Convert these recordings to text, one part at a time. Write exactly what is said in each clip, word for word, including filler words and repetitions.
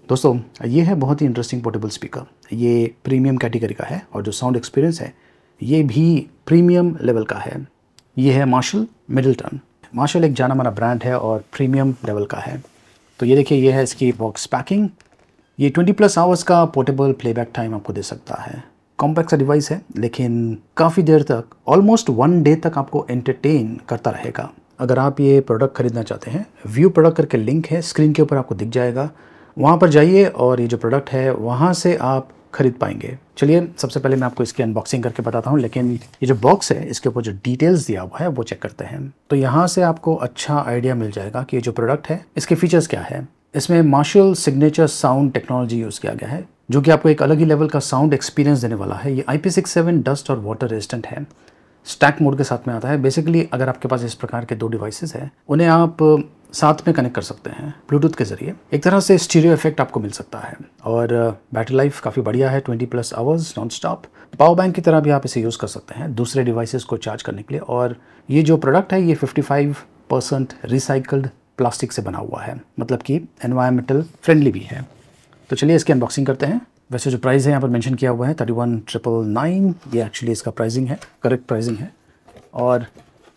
दोस्तों ये है बहुत ही इंटरेस्टिंग पोर्टेबल स्पीकर। ये प्रीमियम कैटेगरी का है और जो साउंड एक्सपीरियंस है ये भी प्रीमियम लेवल का है। ये है मार्शल मिडलटन। मार्शल एक जाना माना ब्रांड है और प्रीमियम लेवल का है। तो ये देखिए, ये है इसकी बॉक्स पैकिंग। ये ट्वेंटी प्लस आवर्स का पोर्टेबल प्लेबैक टाइम आपको दे सकता है। कॉम्पैक्ट सा डिवाइस है लेकिन काफ़ी देर तक, ऑलमोस्ट वन डे तक आपको एंटरटेन करता रहेगा। अगर आप ये प्रोडक्ट खरीदना चाहते हैं, व्यू प्रोडक्ट करके लिंक है स्क्रीन के ऊपर आपको दिख जाएगा, वहाँ पर जाइए और ये जो प्रोडक्ट है वहाँ से आप खरीद पाएंगे। चलिए सबसे पहले मैं आपको इसकी अनबॉक्सिंग करके बताता हूँ, लेकिन ये जो बॉक्स है इसके ऊपर जो डिटेल्स दिया हुआ है वो चेक करते हैं। तो यहाँ से आपको अच्छा आइडिया मिल जाएगा कि ये जो प्रोडक्ट है इसके फीचर्स क्या है। इसमें Marshall signature sound technology use किया गया है जो कि आपको एक अलग ही लेवल का साउंड एक्सपीरियंस देने वाला है। ये I P sixty seven dust और वाटर रेजिस्टेंट है। स्टैक मोड के साथ में आता है। बेसिकली अगर आपके पास इस प्रकार के दो डिवाइसेस हैं, उन्हें आप साथ में कनेक्ट कर सकते हैं ब्लूटूथ के ज़रिए। एक तरह से स्टीरियो इफेक्ट आपको मिल सकता है और बैटरी लाइफ काफ़ी बढ़िया है, twenty plus hours non stop. Power bank की तरह भी आप इसे यूज़ कर सकते हैं दूसरे डिवाइसेस को चार्ज करने के लिए। और ये जो प्रोडक्ट है ये fifty five percent recycled plastic से बना हुआ है, मतलब कि एनवायरमेंटल फ्रेंडली भी है। तो चलिए इसकी अनबॉक्सिंग करते हैं। वैसे जो प्राइस है यहाँ पर मेंशन किया हुआ है थर्टी वन ट्रिपल नाइन, ये एक्चुअली इसका प्राइसिंग है, करेक्ट प्राइसिंग है। और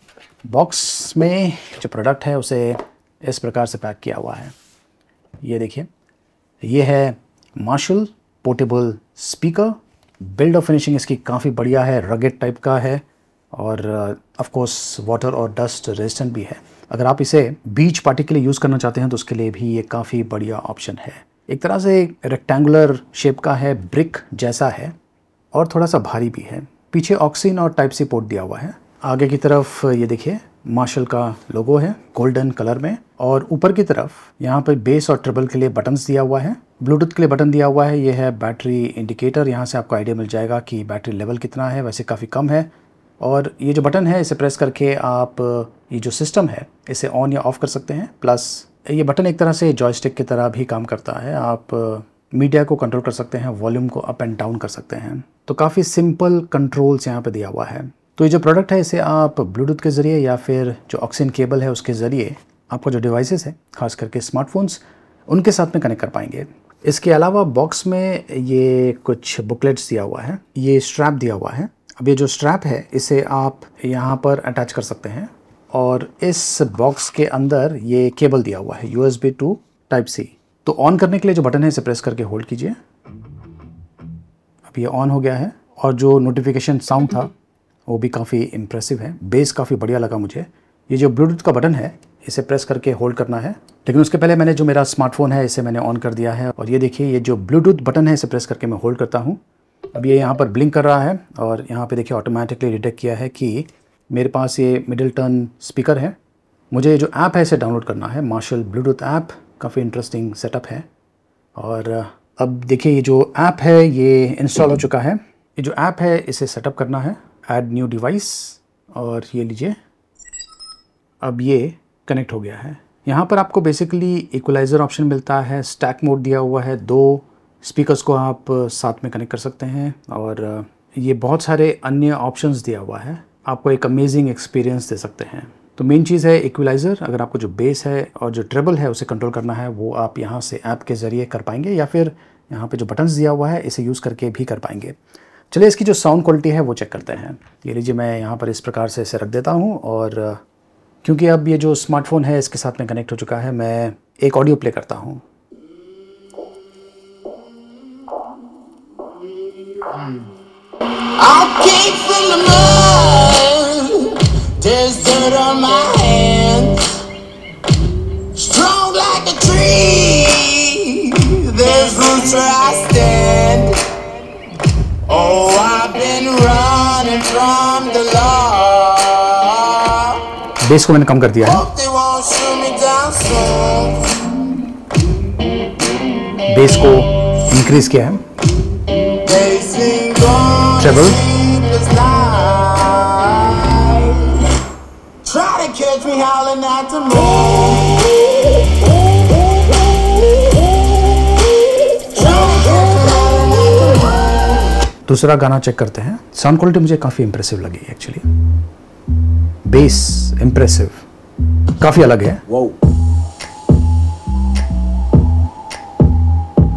बॉक्स में जो प्रोडक्ट है उसे इस प्रकार से पैक किया हुआ है। ये देखिए, ये है मार्शल पोर्टेबल स्पीकर। बिल्ड और फिनिशिंग इसकी काफ़ी बढ़िया है, रगेड टाइप का है और ऑफ कोर्स वाटर और डस्ट रेजिस्टेंट भी है। अगर आप इसे बीच पार्टी के लिए यूज़ करना चाहते हैं तो उसके लिए भी ये काफ़ी बढ़िया ऑप्शन है। एक तरह से रेक्टेंगुलर शेप का है, ब्रिक जैसा है और थोड़ा सा भारी भी है। पीछे ऑक्सीन और टाइप सी पोर्ट दिया हुआ है। आगे की तरफ ये देखिए मार्शल का लोगो है गोल्डन कलर में, और ऊपर की तरफ यहाँ पर बेस और ट्रिबल के लिए बटन्स दिया हुआ है, ब्लूटूथ के लिए बटन दिया हुआ है। ये है बैटरी इंडिकेटर, यहाँ से आपको आइडिया मिल जाएगा कि बैटरी लेवल कितना है। वैसे काफ़ी कम है। और ये जो बटन है इसे प्रेस करके आप ये जो सिस्टम है इसे ऑन या ऑफ़ कर सकते हैं। प्लस ये बटन एक तरह से जॉयस्टिक की तरह भी काम करता है। आप मीडिया को कंट्रोल कर सकते हैं, वॉल्यूम को अप एंड डाउन कर सकते हैं। तो काफ़ी सिंपल कंट्रोल्स यहाँ पे दिया हुआ है। तो ये जो प्रोडक्ट है इसे आप ब्लूटूथ के ज़रिए या फिर जो ऑक्सीजन केबल है उसके ज़रिए आपका जो डिवाइसेस है, खास करके स्मार्टफोन्स, उनके साथ में कनेक्ट कर पाएंगे। इसके अलावा बॉक्स में ये कुछ बुकलेट्स दिया हुआ है, ये स्ट्रैप दिया हुआ है। अब ये जो स्ट्रैप है इसे आप यहाँ पर अटैच कर सकते हैं और इस बॉक्स के अंदर ये केबल दिया हुआ है U S B two type C. तो ऑन करने के लिए जो बटन है इसे प्रेस करके होल्ड कीजिए। अब ये ऑन हो गया है और जो नोटिफिकेशन साउंड था वो भी काफ़ी इम्प्रेसिव है, बेस काफ़ी बढ़िया लगा मुझे। ये जो ब्लूटूथ का बटन है इसे प्रेस करके होल्ड करना है, लेकिन उसके पहले मैंने जो मेरा स्मार्टफोन है इसे मैंने ऑन कर दिया है। और ये देखिए, ये जो ब्लूटूथ बटन है इसे प्रेस करके मैं होल्ड करता हूँ। अब ये यहाँ पर ब्लिंक कर रहा है और यहाँ पे देखिए ऑटोमेटिकली डिटेक्ट किया है कि मेरे पास ये मिडलटन स्पीकर है। मुझे ये जो ऐप है इसे डाउनलोड करना है, मार्शल ब्लूटूथ ऐप। काफ़ी इंटरेस्टिंग सेटअप है। और अब देखिए ये जो ऐप है ये इंस्टॉल हो चुका है। ये जो ऐप है इसे सेटअप करना है, ऐड न्यू डिवाइस, और ये लीजिए अब ये कनेक्ट हो गया है। यहाँ पर आपको बेसिकली इक्वलाइज़र ऑप्शन मिलता है, स्टैक मोड दिया हुआ है, दो स्पीकर्स को आप साथ में कनेक्ट कर सकते हैं और ये बहुत सारे अन्य ऑप्शंस दिया हुआ है, आपको एक अमेजिंग एक्सपीरियंस दे सकते हैं। तो मेन चीज़ है इक्वलाइज़र। अगर आपको जो बेस है और जो ट्रेबल है उसे कंट्रोल करना है वो आप यहाँ से ऐप के ज़रिए कर पाएंगे या फिर यहाँ पे जो बटन्स दिया हुआ है इसे यूज़ करके भी कर पाएंगे। चलिए इसकी जो साउंड क्वालिटी है वो चेक करते हैं। ये लीजिए, मैं यहाँ पर इस प्रकार से इसे रख देता हूँ और क्योंकि अब ये जो स्मार्टफोन है इसके साथ में कनेक्ट हो चुका है, मैं एक ऑडियो प्ले करता हूँ। Oh, I've been running from the law. Base को मैंने कम कर दिया है, बेस को इंक्रीज किया है, ट्रेबल, दूसरा गाना चेक करते हैं। साउंड क्वालिटी मुझे काफ़ी इंप्रेसिव लगी एक्चुअली। बेस इंप्रेसिव, काफ़ी अलग है।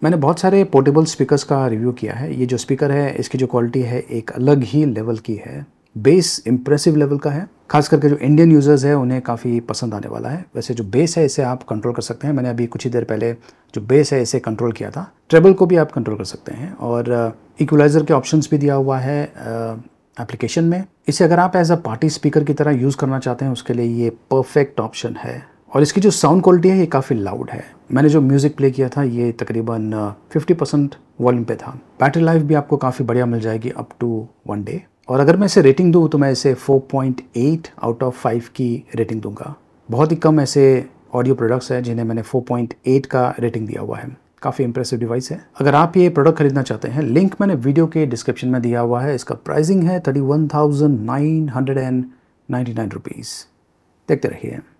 मैंने बहुत सारे पोर्टेबल स्पीकर्स का रिव्यू किया है। ये जो स्पीकर है इसकी जो क्वालिटी है एक अलग ही लेवल की है। बेस इम्प्रेसिव लेवल का है, खास करके जो इंडियन यूज़र्स है उन्हें काफ़ी पसंद आने वाला है। वैसे जो बेस है इसे आप कंट्रोल कर सकते हैं। मैंने अभी कुछ ही देर पहले जो बेस है इसे कंट्रोल किया था। ट्रेबल को भी आप कंट्रोल कर सकते हैं और इक्वलाइज़र के ऑप्शंस भी दिया हुआ है एप्लीकेशन में। इसे अगर आप एज अ पार्टी स्पीकर की तरह यूज़ करना चाहते हैं उसके लिए ये परफेक्ट ऑप्शन है। और इसकी जो साउंड क्वालिटी है ये काफ़ी लाउड है। मैंने जो म्यूज़िक प्ले किया था ये तकरीबन फिफ्टी परसेंट वॉल्यूम पे था। बैटरी लाइफ भी आपको काफ़ी बढ़िया मिल जाएगी अप टू वन डे। और अगर मैं इसे रेटिंग दूँ तो मैं इसे four point eight out of five की रेटिंग दूंगा। बहुत ही कम ऐसे ऑडियो प्रोडक्ट्स हैं जिन्हें मैंने फोर पॉइंट एट का रेटिंग दिया हुआ है। काफ़ी इंप्रेसिव डिवाइस है। अगर आप ये प्रोडक्ट खरीदना चाहते हैं, लिंक मैंने वीडियो के डिस्क्रिप्शन में दिया हुआ है। इसका प्राइसिंग है thirty one thousand nine hundred and ninety nine rupees. देखते रहिए।